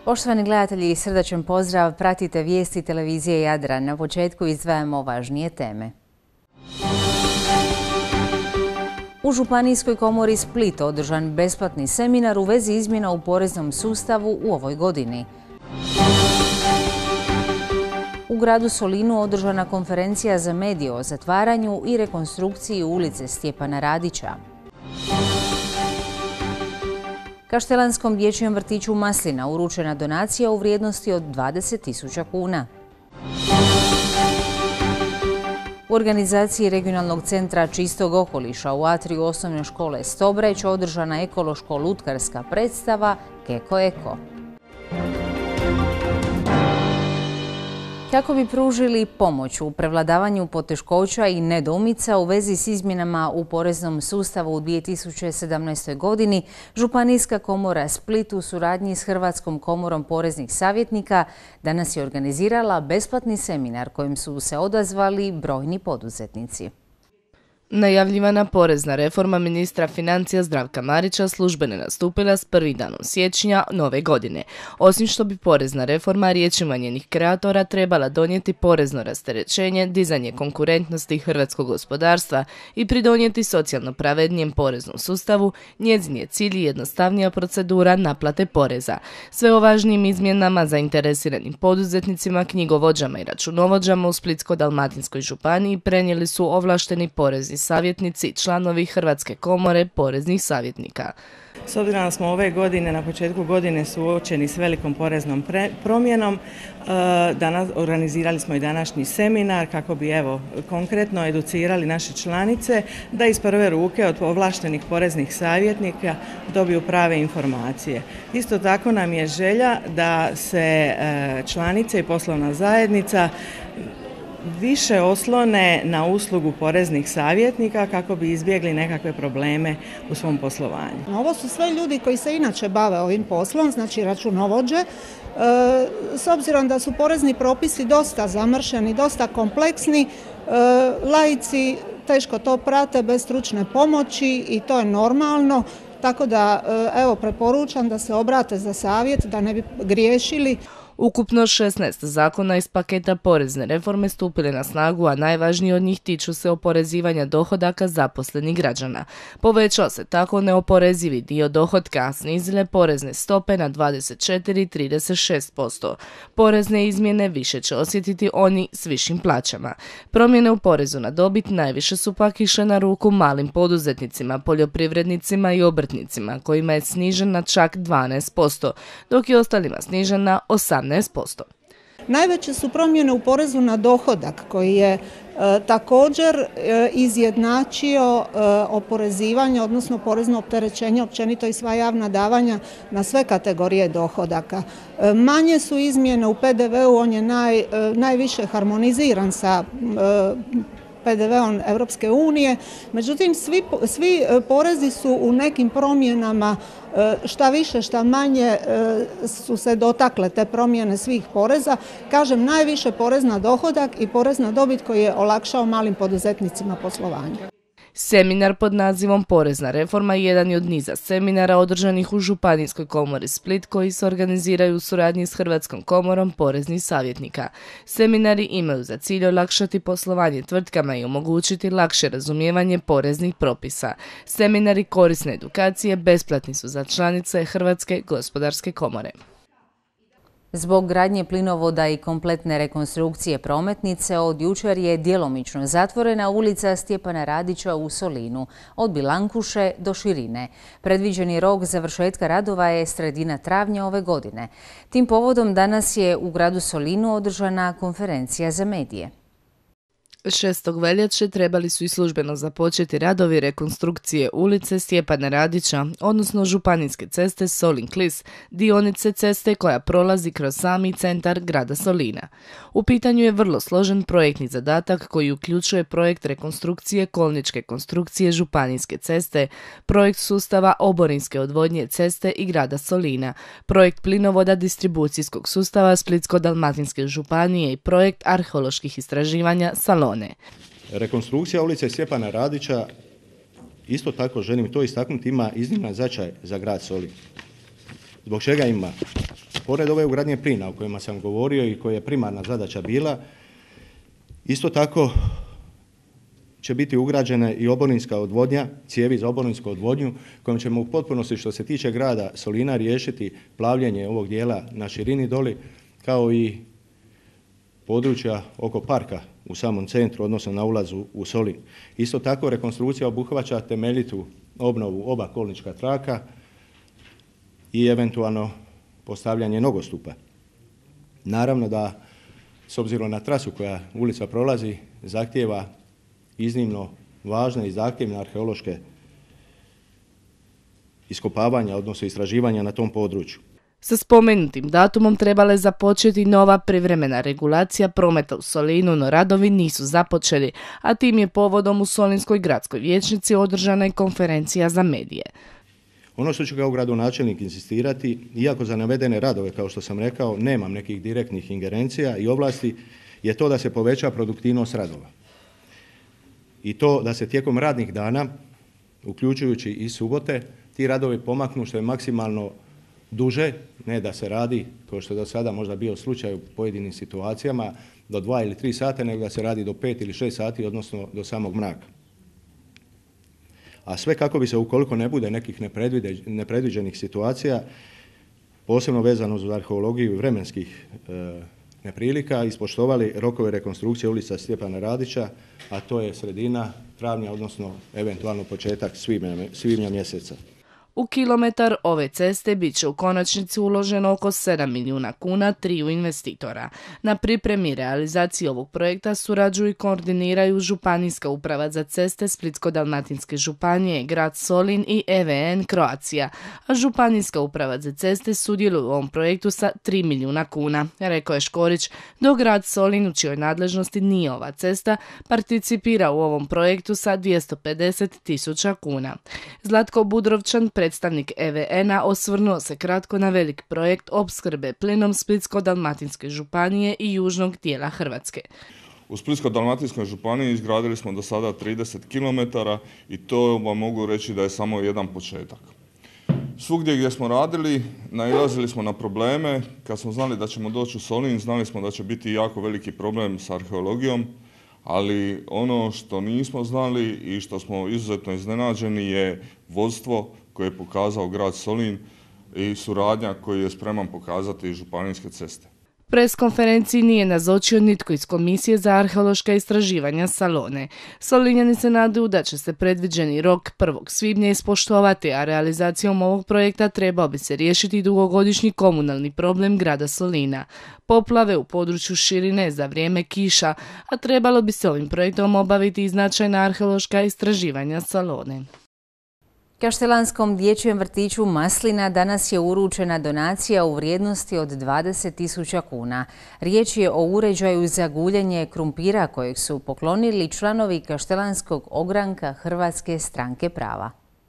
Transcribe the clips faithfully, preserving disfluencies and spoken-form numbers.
Poštovani gledatelji, srdačan pozdrav, pratite vijesti televizije Jadran. Na početku izdvajamo važnije teme. U Županijskoj komori Split održan besplatni seminar u vezi izmjena u poreznom sustavu u ovoj godini. U gradu Solinu održana konferencija za medije o zatvaranju i rekonstrukciji ulice Stjepana Radića. Kaštelanskom dječjem vrtiću Maslina uručena donacija u vrijednosti od dvadeset tisuća kuna. U organizaciji Regionalnog centra čistog okoliša u atriju osnovne škole Stobreć održana ekološko-lutkarska predstava Keko Eko. Kako bi pružili pomoć u prevladavanju poteškoća i nedoumica u vezi s izmjenama u poreznom sustavu u dvije tisuće sedamnaestoj. godini, Županijska komora Split u suradnji s Hrvatskom komorom poreznih savjetnika danas je organizirala besplatni seminar kojim su se odazvali brojni poduzetnici. Najavljivana porezna reforma ministra financija Zdravka Marića službeno nastupila s prvim danom siječnja nove godine. Osim što bi porezna reforma riječima njenih kreatora trebala donijeti porezno rasterećenje, dizanje konkurentnosti hrvatskog gospodarstva i pridonijeti socijalno pravednijem poreznom sustavu, njezin je cilj i jednostavnija procedura naplate poreza. Sve o važnijim izmjenama zainteresiranim poduzetnicima, knjigovođama i računovođama u Splitsko-dalmatinskoj županiji prenijeli su ovlašteni porezni savjetnici, članovi Hrvatske komore poreznih savjetnika. S obzirom da smo ove godine, na početku godine suočeni s velikom poreznom pre, promjenom, danas organizirali smo i današnji seminar kako bi evo konkretno educirali naše članice da iz prve ruke od ovlaštenih poreznih savjetnika dobiju prave informacije. Isto tako nam je želja da se članice i poslovna zajednica više oslone na uslugu poreznih savjetnika kako bi izbjegli nekakve probleme u svom poslovanju. Ovo su sve ljudi koji se inače bave ovim poslom, znači računovođe. E, s obzirom da su porezni propisi dosta zamršeni, dosta kompleksni, e, laici teško to prate bez stručne pomoći i to je normalno. Tako da evo preporučam da se obrate za savjet, da ne bi griješili. Ukupno šesnaest zakona iz paketa porezne reforme stupile na snagu, a najvažniji od njih tiču se oporezivanja dohodaka zaposlenih građana. Povećao se tako neoporezivi dio dohotka, a snizile porezne stope na dvadeset četiri i trideset šest posto. Porezne izmjene više će osjetiti oni s višim plaćama. Promjene u porezu na dobit najviše su pak išle na ruku malim poduzetnicima, poljoprivrednicima i obrtnicima, kojima je snižen na čak dvanaest posto, dok je ostalima snižen na osamnaest posto. Najveće su promjene u porezu na dohodak koji je e, također e, izjednačio e, oporezivanje, odnosno porezno opterećenje općenito i sva javna davanja na sve kategorije dohodaka. E, manje su izmjene u P D V-u, on je naj, e, najviše harmoniziran sa e, P D V-om Europske unije, međutim svi, svi porezi su u nekim promjenama šta više, šta manje su se dotakle te promjene svih poreza. Kažem, najviše porez na dohodak i porez na dobit koji je olakšao malim poduzetnicima poslovanje. Seminar pod nazivom Porezna reforma jedan je od niza seminara održanih u Županijskoj komori Split koji se organiziraju u suradnji s Hrvatskom komorom poreznih savjetnika. Seminari imaju za cilj olakšati poslovanje tvrtkama i omogućiti lakše razumijevanje poreznih propisa. Seminari korisne edukacije besplatni su za članice Hrvatske gospodarske komore. Zbog gradnje plinovoda i kompletne rekonstrukcije prometnice od jučer je djelomično zatvorena ulica Stjepana Radića u Solinu, od Bilankuše do Širine. Predviđeni rok završetka radova je sredina travnja ove godine. Tim povodom danas je u gradu Solinu održana konferencija za medije. šestog veljače trebali su i službeno započeti radovi rekonstrukcije ulice Stjepana Radića, odnosno županijske ceste Solin-Klis, dionice ceste koja prolazi kroz sami centar grada Solina. U pitanju je vrlo složen projektni zadatak koji uključuje projekt rekonstrukcije kolničke konstrukcije županijske ceste, projekt sustava oborinske odvodnje ceste i grada Solina, projekt plinovoda distribucijskog sustava Splitsko-dalmatinske županije i projekt arheoloških istraživanja Salon. Rekonstrukcija ulice Stjepana Radića, isto tako želim to istaknuti, ima izniman značaj za grad Solin. Zbog čega ima? Pored ove ugradnje plina o kojima sam govorio i koja je primarna zadaća bila, isto tako će biti ugrađena i oborinska odvodnja, cijevi za oborinsku odvodnju, kojom ćemo u potpunosti što se tiče grada Solina riješiti plavljenje ovog dijela na širini doli, kao i područja oko parka u samom centru, odnosno na ulazu u Solin. Isto tako rekonstrukcija obuhvaća temeljitu obnovu oba kolnička traka i eventualno postavljanje nogostupa. Naravno da s obzirom na trasu koja ulica prolazi zahtijeva iznimno važne i zahtjevne arheološke iskopavanja, odnosno istraživanja na tom području. Sa spomenutim datumom trebala je započeti nova privremena regulacija prometa u Solinu, no radovi nisu započeli, a tim je povodom u Solinskoj gradskoj vijećnici održana i konferencija za medije. Ono što ću kao gradonačelnik insistirati, iako za navedene radove, kao što sam rekao, nemam nekih direktnih ingerencija i ovlasti, je to da se poveća produktivnost radova. I to da se tijekom radnih dana, uključujući i subote, ti radovi pomaknu što je maksimalno duže, ne da se radi, kao što je do sada možda bio slučaj u pojedinim situacijama, do dva ili tri sata, nego da se radi do pet ili šest sati, odnosno do samog mraka. A sve kako bi se, ukoliko ne bude nekih nepredviđenih situacija, posebno vezano uz arheologiju i vremenskih e, neprilika, ispoštovali rokove rekonstrukcije ulica Stjepana Radića, a to je sredina travnja, odnosno eventualno početak svibnja, svibnja mjeseca. U kilometar ove ceste bit će u konačnici uloženo oko sedam milijuna kuna triju investitora. Na pripremi i realizaciji ovog projekta surađuju i koordiniraju Županijska uprava za ceste Splitsko-dalmatinske županije, grad Solin i E V N Croatia, a Županijska uprava za ceste sudjeluje u ovom projektu sa tri milijuna kuna, rekao je Škorić, dok grad Solin, u čijoj nadležnosti nije ova cesta, participira u ovom projektu sa dvjesto pedeset tisuća kuna. Zlatko Budrovčan, predstavnik E V N-a, osvrnuo se kratko na velik projekt opskrbe plinom Splitsko-dalmatinske županije i južnog dijela Hrvatske. U Splitsko-dalmatinskoj županiji izgradili smo do sada trideset kilometara i to vam mogu reći da je samo jedan početak. Svugdje gdje smo radili, nailazili smo na probleme. Kad smo znali da ćemo doći u Solin, znali smo da će biti jako veliki problem s arheologijom, ali ono što nismo znali i što smo izuzetno iznenađeni je vodstvo koje je pokazao grad Solin i suradnja koju je spreman pokazati županijske ceste. Pres konferenciji nije nazočio nitko iz Komisije za arheološka istraživanja Salone. Solinjani se nadaju da će se predviđeni rok prvog svibnja ispoštovati, a realizacijom ovog projekta trebao bi se riješiti dugogodišnji komunalni problem grada Solina. Poplave u području širine za vrijeme kiša, a trebalo bi se ovim projektom obaviti i značajna arheološka istraživanja Salone. Kaštelanskom dječjem vrtiću Maslina danas je uručena donacija u vrijednosti od dvadeset tisuća kuna. Riječ je o uređaju za guljenje krumpira kojeg su poklonili članovi Kaštelanskog ogranka Hrvatske stranke prava.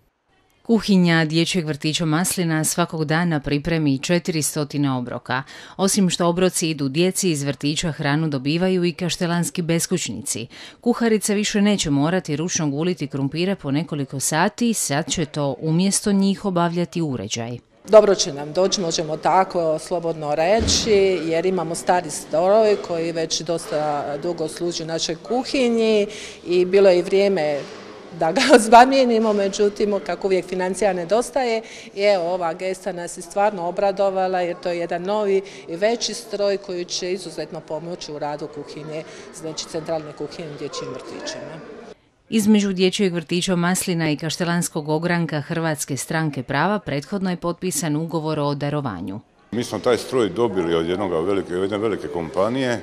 Kuhinja dječjeg vrtića Maslina svakog dana pripremi četiristo obroka. Osim što obroci idu djeci, iz vrtića hranu dobivaju i kaštelanski beskućnici. Kuharica više neće morati ručno guliti krumpire po nekoliko sati, sad će to umjesto njih obavljati uređaj. Dobro će nam doći, možemo tako slobodno reći, jer imamo stari stroj koji već dosta dugo služi našoj kuhinji i bilo je i vrijeme da ga zamijenimo, međutim, kako uvijek financija nedostaje. I evo, ova gesta nas je stvarno obradovala jer to je jedan novi i veći stroj koji će izuzetno pomoći u radu kuhinje, znači centralne kuhinje u dječjim vrtićima. Između dječjeg vrtića Maslina i Kaštelanskog ogranka Hrvatske stranke prava prethodno je potpisan ugovor o darovanju. Mi smo taj stroj dobili od jednog velike, jedne velike kompanije.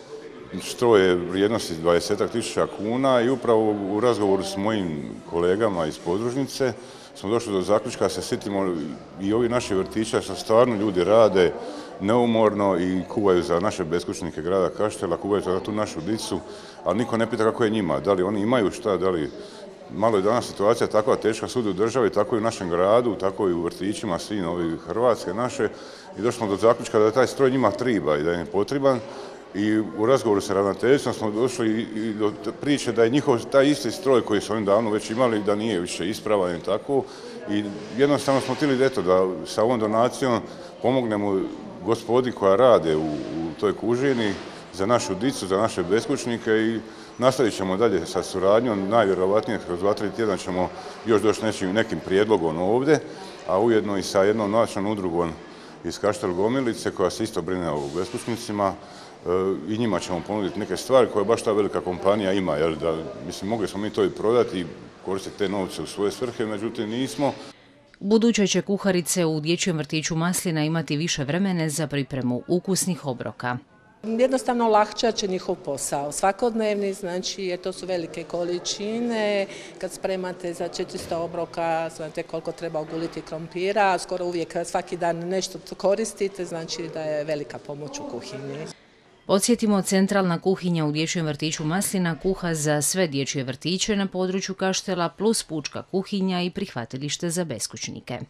Stroj je vrijednosti dvadeset tisuća kuna i upravo u razgovoru s mojim kolegama iz podružnice smo došli do zaključka da se sjetimo i ovi naši vrtića što stvarno ljudi rade neumorno i kuvaju za naše beskućnike grada Kaštela, kuvaju za tu našu dicu, ali niko ne pita kako je njima, da li oni imaju šta, da li... Malo je danas situacija takva teška svugdje u državi, tako i u našem gradu, tako i u vrtićima, svi novi Hrvatske naše, i došli smo do zaključka da taj stroj njima triba i da je potreban. I u razgovoru sa ravnateljstvom smo došli i do priče da je njihov taj isti stroj koji su oni davno već imali, da nije više ispravan i tako. I jednostavno smo htjeli eto, da sa ovom donacijom pomognemo gospodi koja rade u, u toj kužini za našu dicu, za naše beskućnike i nastavit ćemo dalje sa suradnjom. Najvjerovatnije kroz dva, tri tjedna ćemo još doći nekim, nekim prijedlogom ovdje, a ujedno i sa jednom nacionalnom udrugom iz Kaštel Gomilice koja se isto brine o beskućnicima. I njima ćemo ponuditi neke stvari koje baš ta velika kompanija ima. Jel, da, mislim, mogli smo mi to i prodati i koristiti te novce u svoje svrhe, međutim nismo. Buduće će kuharice u dječjem vrtiću Maslina imati više vremena za pripremu ukusnih obroka. Jednostavno olakšat će njihov posao svakodnevni, znači jer to su velike količine. Kad spremate za četiristo obroka, znate koliko treba oguliti krompira, skoro uvijek svaki dan nešto koristite, znači da je velika pomoć u kuhinji. Podsjetimo, centralna kuhinja u dječjem vrtiću Maslina kuha za sve dječje vrtiće na području Kaštela plus pučka kuhinja i prihvatilište za beskućnike.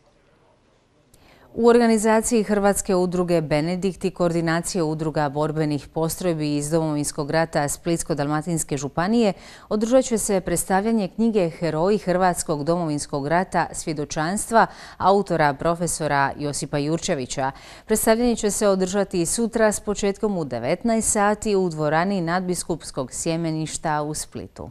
U organizaciji Hrvatske udruge Benedikt i koordinacije udruga borbenih postrojbi iz Domovinskog rata Splitsko-dalmatinske županije održat će se predstavljanje knjige Heroji Hrvatskog domovinskog rata svjedočanstva autora profesora Josipa Jurčevića. Predstavljanje će se održati sutra s početkom u devetnaest sati u dvorani Nadbiskupskog sjemeništa u Splitu.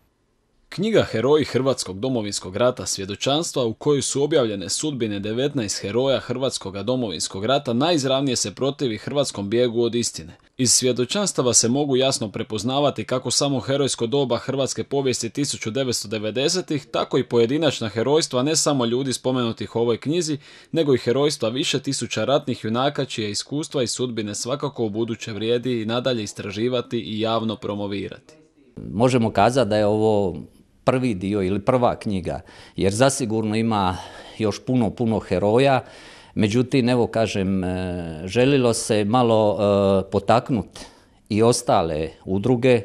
Knjiga Heroji Hrvatskog domovinskog rata svjedočanstva, u kojoj su objavljene sudbine devetnaest heroja Hrvatskog domovinskog rata, najizravnije se protivi hrvatskom bijegu od istine. Iz svjedočanstava se mogu jasno prepoznavati kako samo herojsko doba hrvatske povijesti tisuću devetsto devedesetih, tako i pojedinačna herojstva ne samo ljudi spomenutih u ovoj knjizi, nego i herojstva više tisuća ratnih junaka čije iskustva i sudbine svakako u buduće vrijedi i nadalje istraživati i javno promovirati. Možemo kazati da je ovo prvi dio ili prva knjiga, jer zasigurno ima još puno, puno heroja. Međutim, evo kažem, želilo se malo potaknuti i ostale udruge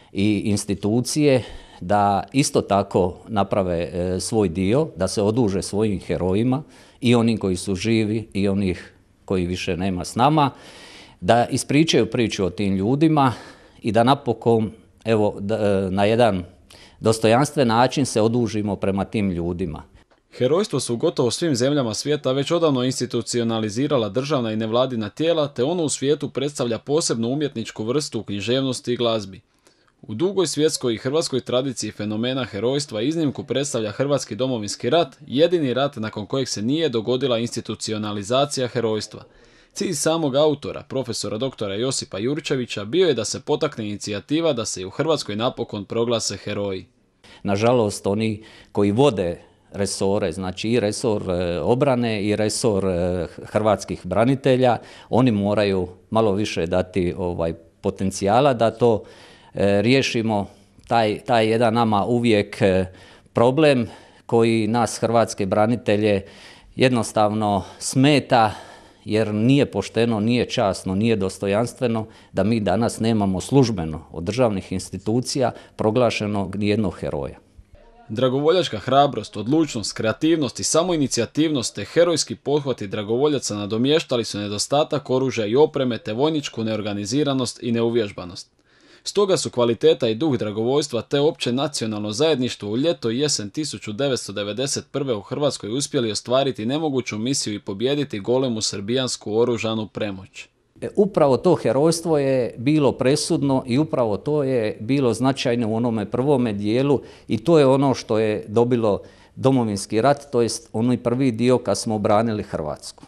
i institucije da isto tako naprave svoj dio, da se oduže svojim herojima i onim koji su živi i onih koji više nema s nama, da ispričaju priču o tim ljudima i da napokon evo, da, na jedan dostojanstven način se odužimo prema tim ljudima. Herojstvo su u gotovo svim zemljama svijeta već odavno institucionalizirala državna i nevladina tijela, te ono u svijetu predstavlja posebnu umjetničku vrstu u književnosti i glazbi. U dugoj svjetskoj i hrvatskoj tradiciji fenomena herojstva iznimku predstavlja Hrvatski domovinski rat, jedini rat nakon kojeg se nije dogodila institucionalizacija herojstva. Cilj samog autora, profesora doktora Josipa Jurčevića, bio je da se potakne inicijativa da se i u Hrvatskoj napokon proglase heroji. Nažalost, oni koji vode resore, znači i resor obrane i resor hrvatskih branitelja, oni moraju malo više dati ovaj potencijala da to e, riješimo, taj, taj jedan nama uvijek problem koji nas hrvatske branitelje jednostavno smeta, jer nije pošteno, nije časno, nije dostojanstveno da mi danas nemamo službeno od državnih institucija proglašenog nijednog heroja. Dragovoljačka hrabrost, odlučnost, kreativnost i samoinicijativnost te herojski pothvati dragovoljaca nadomještali su nedostatak oružja i opreme te vojničku neorganiziranost i neuvježbanost. Stoga su kvaliteta i duh dragovoljstva te opće nacionalno zajedništvo u ljeto i jesen tisuću devetsto devedeset prve. u Hrvatskoj uspjeli ostvariti nemoguću misiju i pobijediti golemu srbijansku oružanu premoć. Upravo to herojstvo je bilo presudno i upravo to je bilo značajno u onome prvome dijelu i to je ono što je dobilo Domovinski rat, to je onaj prvi dio kad smo obranili Hrvatsku.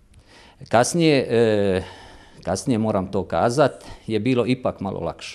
Kasnije, e, kasnije moram to kazati, je bilo ipak malo lakše.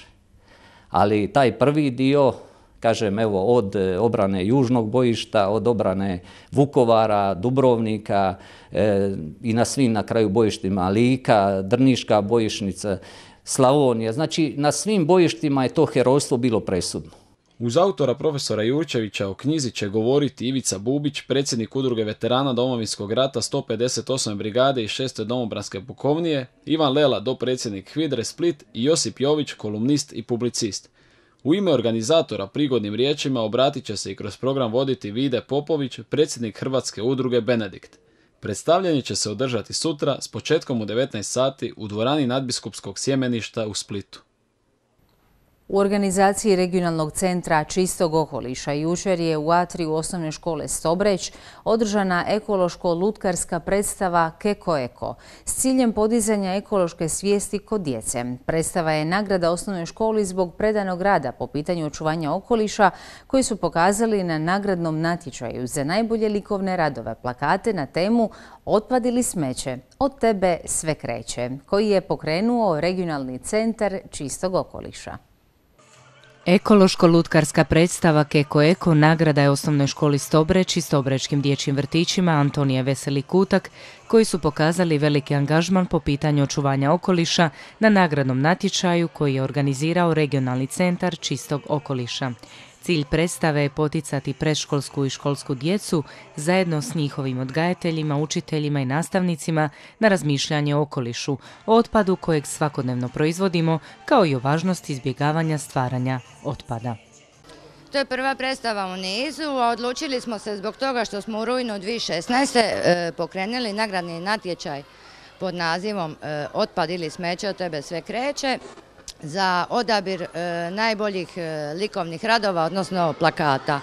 Ali taj prvi dio, kažem evo od obrane južnog bojišta, od obrane Vukovara, Dubrovnika e, i na svim na kraju bojištima Lika, Drniška bojišnica, Slavonija, znači na svim bojištima je to herojstvo bilo presudno. Uz autora profesora Jurčevića o knjizi će govoriti Ivica Bubić, predsjednik udruge veterana Domovinskog rata sto pedeset osme brigade i šeste domobranske pukovnije, Ivan Lela, dopredsjednik Hvidre Split i Josip Jović, kolumnist i publicist. U ime organizatora prigodnim riječima obratit će se i kroz program voditi Vide Popović, predsjednik Hrvatske udruge Benedikt. Predstavljanje će se održati sutra s početkom u devetnaest sati u dvorani Nadbiskupskog sjemeništa u Splitu. U organizaciji regionalnog centra čistog okoliša jučer je u atriju osnovne škole Stobreć održana ekološko-lutkarska predstava Keko Eko s ciljem podizanja ekološke svijesti kod djece. Predstava je nagrada osnovnoj školi zbog predanog rada po pitanju očuvanja okoliša koji su pokazali na nagradnom natječaju za najbolje likovne radove plakate na temu Otpad ili smeće, od tebe sve kreće, koji je pokrenuo regionalni centar čistog okoliša. Ekološko-lutkarska predstava Keko Eko nagrada je osnovnoj školi Stobreć i Stobrečkim dječjim vrtićima Antonije Veseli Kutak, koji su pokazali veliki angažman po pitanju očuvanja okoliša na nagradnom natječaju koji je organizirao regionalni centar čistog okoliša. Cilj predstave je poticati predškolsku i školsku djecu zajedno s njihovim odgajateljima, učiteljima i nastavnicima na razmišljanje o okolišu, o otpadu kojeg svakodnevno proizvodimo, kao i o važnosti izbjegavanja stvaranja otpada. To je prva predstava u nizu, a odlučili smo se zbog toga što smo u rujnu dvije tisuće šesnaeste. pokrenuli nagradni natječaj pod nazivom Otpad ili smeće, od tebe sve kreće, za odabir e, najboljih e, likovnih radova, odnosno plakata.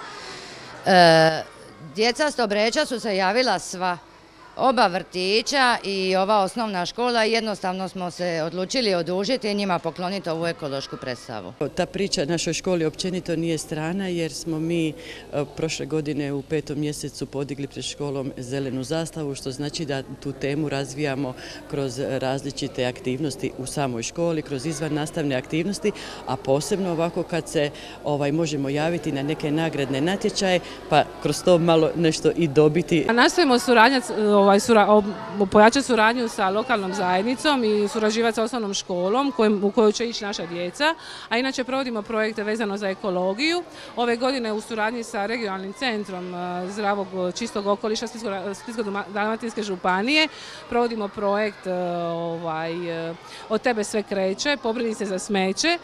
E, djeca Stobreča su se javila sva, oba vrtića i ova osnovna škola, i jednostavno smo se odlučili odužiti i njima pokloniti ovu ekološku predstavu. Ta priča našoj školi općenito nije strana, jer smo mi prošle godine u petom mjesecu podigli pred školom zelenu zastavu, što znači da tu temu razvijamo kroz različite aktivnosti u samoj školi, kroz izvan nastavne aktivnosti, a posebno ovako kad se ovaj, možemo javiti na neke nagradne natječaje, pa kroz to malo nešto i dobiti. Nastojimo suradnjati, Ovaj, sura, pojačati suradnju sa lokalnom zajednicom i surađivati sa osnovnom školom kojim, u kojoj će ići naša djeca, a inače provodimo projekte vezano za ekologiju. Ove godine u suradnji sa regionalnim centrom zdravog čistog okoliša Splitsko-dalmatinske županije provodimo projekt ovaj, Od tebe sve kreće, pobrini se za smeće.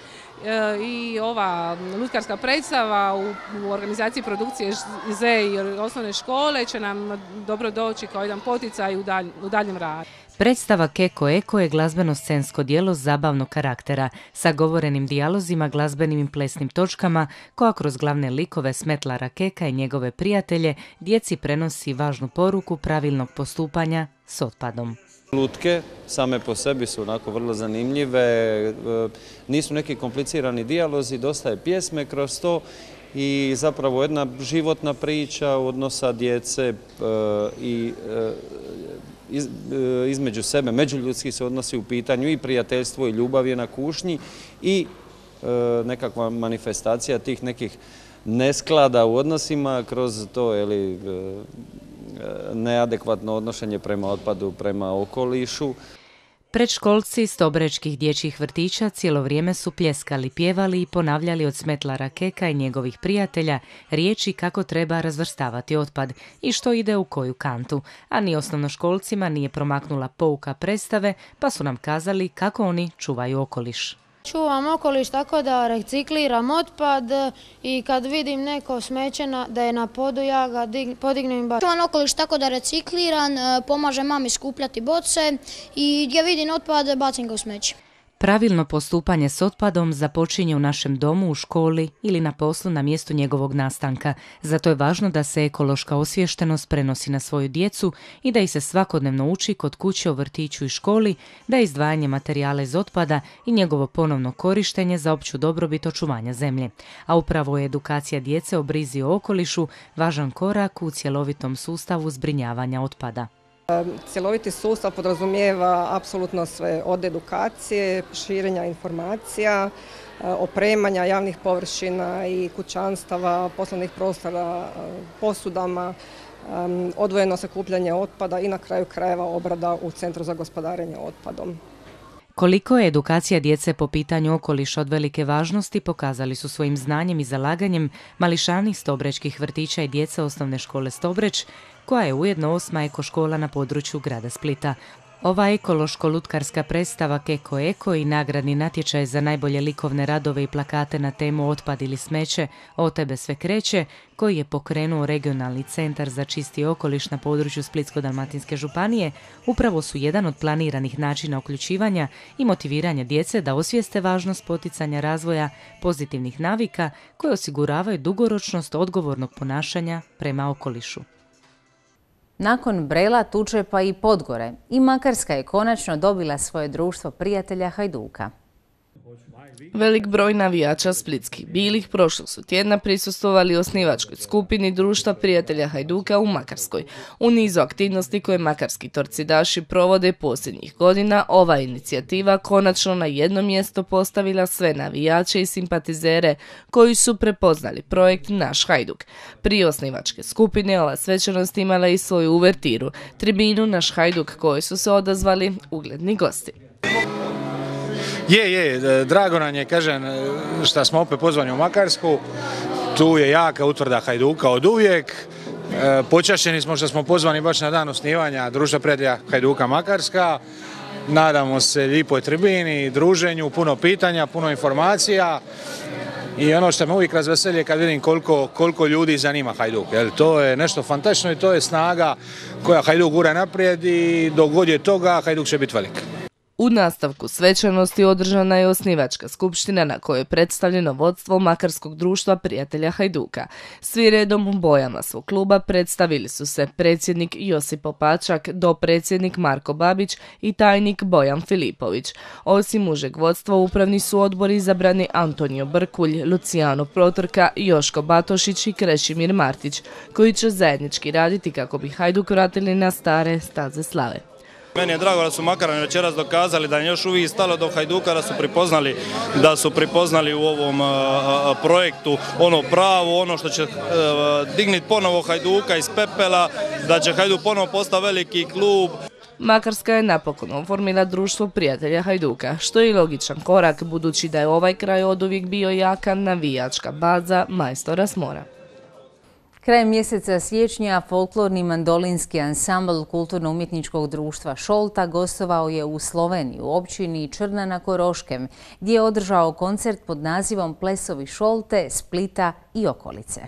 I ova lutkarska predstava u, u organizaciji produkcije Z i osnovne škole će nam dobro doći kao jedan poticaj u, dalj, u daljem radu. Predstava Keko Eko je glazbeno-scensko djelo zabavnog karaktera sa govorenim dijalozima, glazbenim i plesnim točkama koja kroz glavne likove Smetlara Keka i njegove prijatelje djeci prenosi važnu poruku pravilnog postupanja s otpadom. Lutke same po sebi su onako vrlo zanimljive, nisu neki komplicirani dijalozi, dosta je pjesme kroz to i zapravo jedna životna priča odnosa djece i između sebe, međuljudski se odnosi u pitanju i prijateljstvo i ljubav je na kušnji i nekakva manifestacija tih nekih nesklada u odnosima kroz to, ili neadekvatno odnošenje prema otpadu, prema okolišu. Predškolci stobrečkih dječjih vrtića cijelo vrijeme su pljeskali, pjevali i ponavljali od Smetlara Keka i njegovih prijatelja riječi kako treba razvrstavati otpad i što ide u koju kantu, a ni osnovnoškolcima nije promaknula pouka predstave, pa su nam kazali kako oni čuvaju okoliš. Čuvam okoliš tako da recikliram otpad i kad vidim neko smeće da je na podu, ja ga podignem i bacim. Čuvam okoliš tako da recikliram, pomažem mami skupljati boce i gdje vidim otpad, bacim ga u smeće. Pravilno postupanje s otpadom započinje u našem domu, u školi ili na poslu na mjestu njegovog nastanka. Zato je važno da se ekološka osviještenost prenosi na svoju djecu i da ih se svakodnevno uči kod kuće, u vrtiću i školi, da je izdvajanje materijala iz otpada i njegovo ponovno korištenje za opću dobrobit očuvanja zemlje. A upravo je edukacija djece o brizi o okolišu važan korak u cjelovitom sustavu zbrinjavanja otpada. Cjeloviti sustav podrazumijeva apsolutno sve, od edukacije, širenja informacija, opremanja javnih površina i kućanstava, poslovnih prostora, posudama, odvojeno sakupljanje otpada i na kraju krajeva obrada u Centru za gospodarenje otpadom. Koliko je edukacija djece po pitanju okoliša od velike važnosti pokazali su svojim znanjem i zalaganjem mališani stobrečkih vrtića i djeca osnovne škole Stobreć, koja je ujedno osma ekoškola na području grada Splita. Ova ekološko-lutkarska predstava Keko Eko i nagradni natječaj za najbolje likovne radove i plakate na temu Otpad ili smeće, Od tebe sve kreće, koji je pokrenuo Regionalni centar za čisti okoliš na području Splitsko-dalmatinske županije, upravo su jedan od planiranih načina uključivanja i motiviranja djece da osvijeste važnost poticanja razvoja pozitivnih navika koje osiguravaju dugoročnost odgovornog ponašanja prema okolišu. Nakon Brela, Tučepa i Podgore, i Makarska je konačno dobila svoje društvo prijatelja Hajduka. Velik broj navijača splitskih bilih prošlog su tjedna prisustvovali osnivačkoj skupini Društva prijatelja Hajduka u Makarskoj. U nizu aktivnosti koje makarski torcidaši provode posljednjih godina, ova inicijativa konačno na jedno mjesto postavila sve navijače i simpatizere koji su prepoznali projekt Naš Hajduk. Prije osnivačke skupine ova svečanost imala i svoju uvertiru, tribinu Naš Hajduk, koji su se odazvali ugledni gosti. Je, je, drago nam je, kažem, što smo opet pozvani u Makarsku. Tu je jaka utvrda Hajduka od uvijek. Počašćeni smo što smo pozvani baš na dan osnivanja Društva prijatelja Hajduka Makarska. Nadamo se lijepoj tribini, druženju, puno pitanja, puno informacija. I ono što me uvijek razveselje kad vidim koliko, koliko ljudi zanima Hajduk. Jer to je nešto fantastično i to je snaga koja Hajduk gura naprijed i dok god je toga Hajduk će biti velik. U nastavku svečanosti održana je osnivačka skupština na kojoj je predstavljeno vodstvo Makarskog društva prijatelja Hajduka. Svi redom u bojama svog kluba predstavili su se predsjednik Josip Opačak, dopredsjednik Marko Babić i tajnik Bojan Filipović. Osim užeg vodstva upravni su odbori izabrani Antonio Brkulj, Lucijano Protrka, Joško Batošić i Krešimir Martić, koji će zajednički raditi kako bi Hajduk vratili na stare staze slave. Meni je drago da su Makarani večeras dokazali da je još uvijek stalo do Hajduka, da su prepoznali, da su prepoznali u ovom a, projektu ono pravo, ono što će digniti ponovo Hajduka iz pepela, da će Hajduk ponovo postati veliki klub. Makarska je napokon oformila Društvo prijatelja Hajduka, što je i logičan korak budući da je ovaj kraj oduvijek bio jaka navijačka baza majstora s mora. Krajem mjeseca siječnja folklorni mandolinski ansambl Kulturno-umjetničkog društva Šolta gostovao je u Sloveniji, u općini Črna na Koroškem, gdje je održao koncert pod nazivom Plesovi Šolte, Splita i okolice.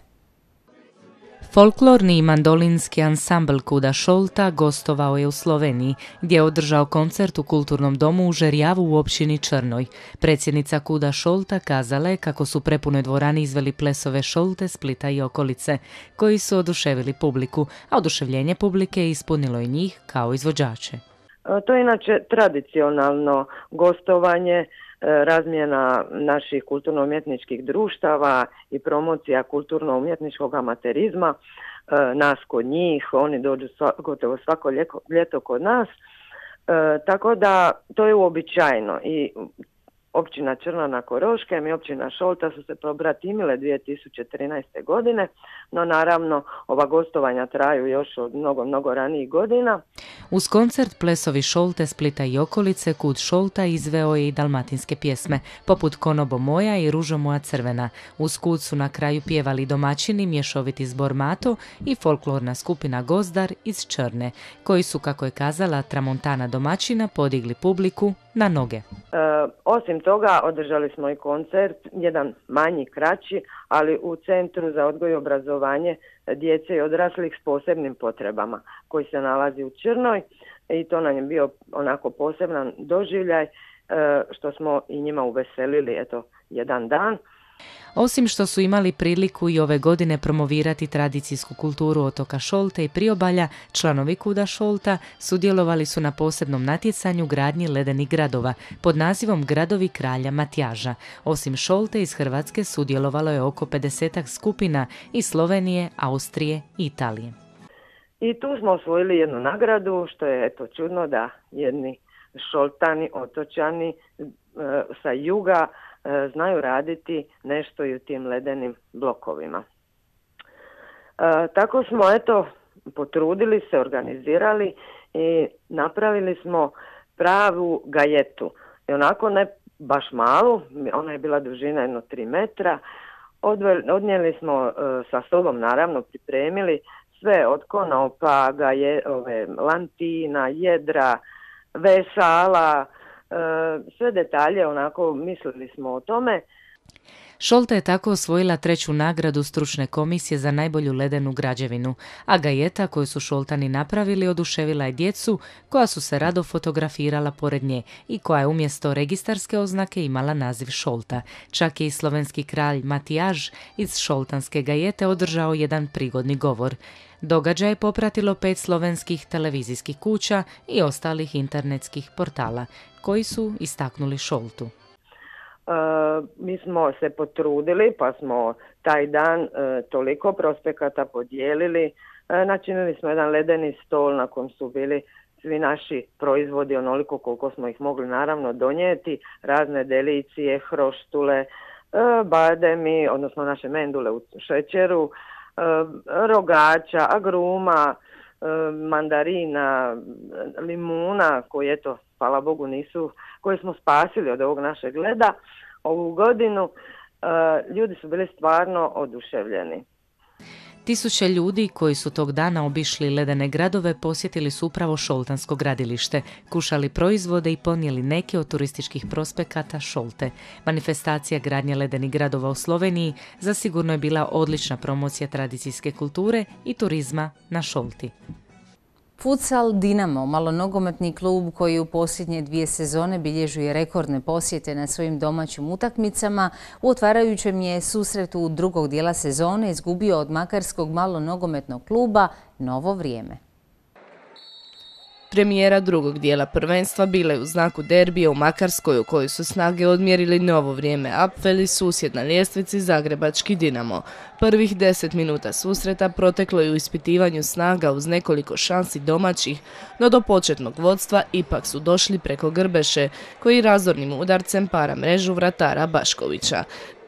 Folklorni i mandolinski ansambl Kuda Šolta gostovao je u Sloveniji, gdje je održao koncert u kulturnom domu u Žerjavu u općini Črnoj. Predsjednica Kuda Šolta kazala je kako su prepunoj dvorani izveli plesove Šolte, Splita i okolice, koji su oduševili publiku, a oduševljenje publike ispunilo i njih kao izvođače. To je inače tradicionalno gostovanje, razmjena naših kulturno-umjetničkih društava i promocija kulturno-umjetničkog amaterizma, nas kod njih, oni dođu gotovo svako ljeto kod nas, tako da to je uobičajeno i općina Črna na Koroškem i općina Šolta su se probratimile dvije tisuće trinaeste. godine, no naravno ova gostovanja traju još od mnogo, mnogo ranijih godina. Uz koncert Plesovi Šolte, Splita i okolice Kud Šolta izveo je i dalmatinske pjesme, poput Konobo moja i Ružo moja crvena. Uz Kud su na kraju pjevali domaćini, mješoviti zbor Mato i folklorna skupina Gozdar iz Črne, koji su, kako je kazala Tramontana domaćina, podigli publiku na noge. E, osim toga, održali smo i koncert, jedan manji, kraći, ali u Centru za odgoj i obrazovanje djece i odraslih s posebnim potrebama, koji se nalazi u Črnoj, i to nam je bio onako poseban doživljaj, e, što smo i njima uveselili eto jedan dan. Osim što su imali priliku i ove godine promovirati tradicijsku kulturu otoka Šolte i priobalja, članovi Kuda Šolta sudjelovali su na posebnom natjecanju gradnji ledenih gradova pod nazivom Gradovi kralja Matjaža. Osim Šolte iz Hrvatske sudjelovalo je oko pedesetak skupina iz Slovenije, Austrije i Italije. I tu smo osvojili jednu nagradu, što je eto čudno da jedni Šoltani, otočani e, sa juga znaju raditi nešto i u tim ledenim blokovima. E, tako smo eto potrudili se, organizirali i napravili smo pravu gajetu. I onako ne baš malu, ona je bila dužina jedno tri metra. Odnijeli smo e, sa sobom, naravno pripremili sve od konopa, gaje, ove, lantina, jedra, V-sala, sve detalje, onako mislili smo o tome. Šolta je tako osvojila treću nagradu stručne komisije za najbolju ledenu građevinu, a gajeta koju su Šoltani napravili oduševila je djecu koja su se rado fotografirala pored nje i koja je umjesto registarske oznake imala naziv Šolta. Čak je i slovenski kralj Matijaž iz šoltanske gajete održao jedan prigodni govor. Događaj je popratilo pet slovenskih televizijskih kuća i ostalih internetskih portala koji su istaknuli Šoltu. Uh, mi smo se potrudili pa smo taj dan uh, toliko prospekata podijelili, uh, načinili smo jedan ledeni stol na kojem su bili svi naši proizvodi onoliko koliko smo ih mogli naravno donijeti, razne delicije, hroštule, uh, bademi, odnosno naše mendule u šećeru, uh, rogača, agruma, uh, mandarina, limuna koji eto, hvala Bogu nisu, koje smo spasili od ovog našeg leda ovu godinu, uh, ljudi su bili stvarno oduševljeni. Tisuće ljudi koji su tog dana obišli ledene gradove posjetili su upravo šoltansko gradilište, kušali proizvode i ponijeli neke od turističkih prospekata Šolte. Manifestacija gradnje ledenih gradova u Sloveniji zasigurno je bila odlična promocija tradicijske kulture i turizma na Šolti. Futsal Dinamo, malonogometni klub koji u posljednje dvije sezone bilježuje rekordne posjete na svojim domaćim utakmicama, u otvarajućem je susretu drugog dijela sezone izgubio od makarskog malonogometnog kluba Novo Vrijeme. Premijera drugog dijela prvenstva bila je u znaku derbija u Makarskoj u kojoj su snage odmjerili Novo Vrijeme Apfel i susjed na ljestvici Zagrebački Dinamo. Prvih deset minuta susreta proteklo je u ispitivanju snaga uz nekoliko šansi domaćih, no do početnog vodstva ipak su došli preko Grbeše, koji razornim udarcem para mrežu vratara Baškovića.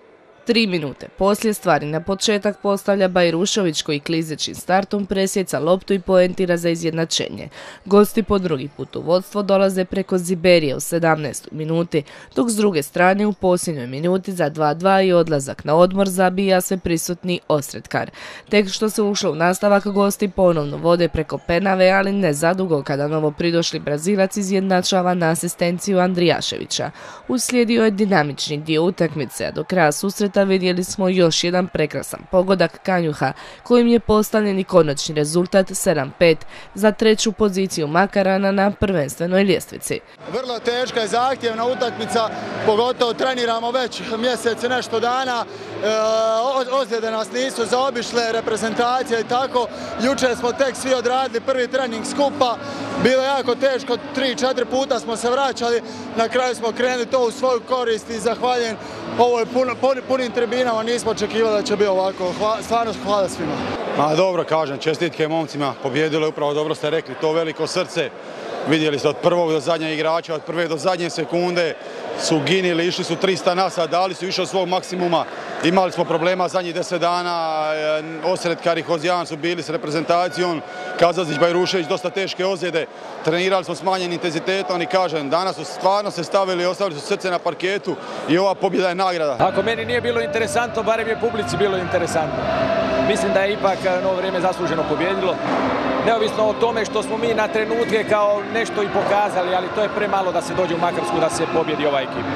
Tri minute poslije stvari na početak postavlja Bajrušović koji klizećim startom presjeca loptu i poentira za izjednačenje. Gosti po drugi put u vodstvo dolaze preko Ziberije u sedamnaestoj minuti, dok s druge strane u posljednjoj minuti za dva dva i odlazak na odmor zabija sve prisutni Osredkar. Tek što se ušlo u nastavak, gosti ponovno vode preko penave, ali ne zadugo kada novo pridošli Brazilac izjednačava na asistenciju Andrijaševića. Uslijedio je dinamični dio utakmice, a do kraja susreta vidjeli smo još jedan prekrasan pogodak Kanjuha, kojim je postavljen i konačni rezultat sedam pet za treću poziciju Makarana na prvenstvenoj ljestvici. Vrlo teška i zahtjevna utakmica, pogotovo treniramo već mjesec i nešto dana, e, ozljede nas nisu zaobišle, reprezentacija i tako. Jučer smo tek svi odradili prvi trening skupa, bilo je jako teško, tri četiri puta smo se vraćali, na kraju smo krenuli to u svoju korist i zahvaljujem ovoj pun, pun, punim tribinama, nismo očekivali da će biti ovako. Hvala, stvarno hvala svima. A dobro, kažem, čestitke momcima, pobjedilo je upravo, dobro ste rekli, to veliko srce. Vidjeli ste od prvog do zadnjeg igrača, od prve do zadnje sekunde su ginili, išli su trista nasa, dali su više od svog maksimuma. Imali smo problema zadnjih deset dana, Osredkar i Hozjan su bili s reprezentacijom, Kazazić, Bajrušević, dosta teške ozljede. Trenirali smo smanjenim intenzitetom i kažem, danas su stvarno se stavili i ostavili su srce na parketu i ova pobjeda je nagrada. Ako meni nije bilo interesantno, barem je publici bilo interesantno. Mislim da je ipak Novo Vrijeme zasluženo pobjedilo. Neovisno o tome što smo mi na trenutke kao nešto i pokazali, ali to je premalo da se dođe u Makarsku da se pobjedi ova ekipa.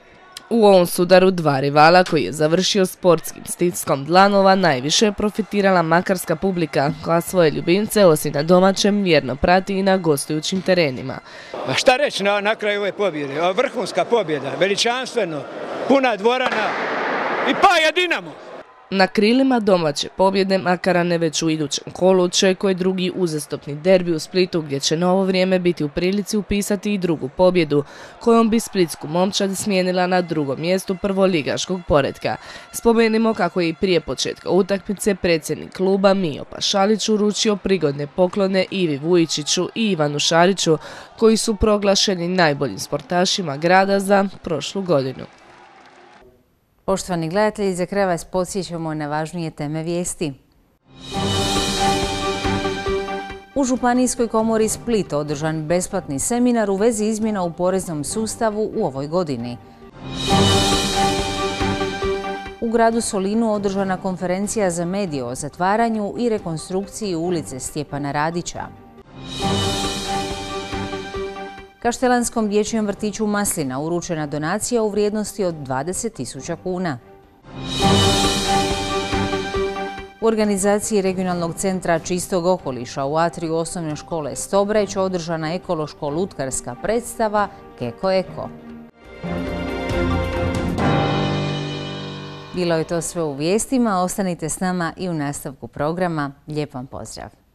U ovom sudaru dva rivala koji je završio sportskim stiskom dlanova najviše je profitirala makarska publika koja svoje ljubimce osim na domaćem vjerno prati i na gostujućim terenima. A šta reći na, na kraju ove pobjede? Vrhunska pobjeda, veličanstveno, puna dvorana i pa je Dinamo! Na krilima domaće pobjede Makarane već u idućem kolu očekuje drugi uzastopni derbi u Splitu gdje će Novo Vrijeme biti u prilici upisati i drugu pobjedu, kojom bi splitsku momčad smijenila na drugom mjestu prvoligaškog poretka. Spomenimo kako je i prije početka utakmice predsjednik kluba Mijo Pašalić uručio prigodne poklone Ivi Vujičiću i Ivanu Šariću, koji su proglašeni najboljim sportašima grada za prošlu godinu. Poštovani gledatelji, za kraj vas podsjećamo na važnije teme vijesti. U Županijskoj komori Split održan besplatni seminar u vezi izmjena u poreznom sustavu u ovoj godini. U gradu Solinu održana konferencija za medije o zatvaranju i rekonstrukciji ulice Stjepana Radića. Kaštelanskom dječjem vrtiću Maslina uručena donacija u vrijednosti od dvadeset tisuća kuna. U organizaciji Regionalnog centra čistog okoliša u atriju osnovne škole Stobreć održana ekološko-lutkarska predstava Keko Eko. Bilo je to sve u vijestima, ostanite s nama i u nastavku programa. Lijep vam pozdrav!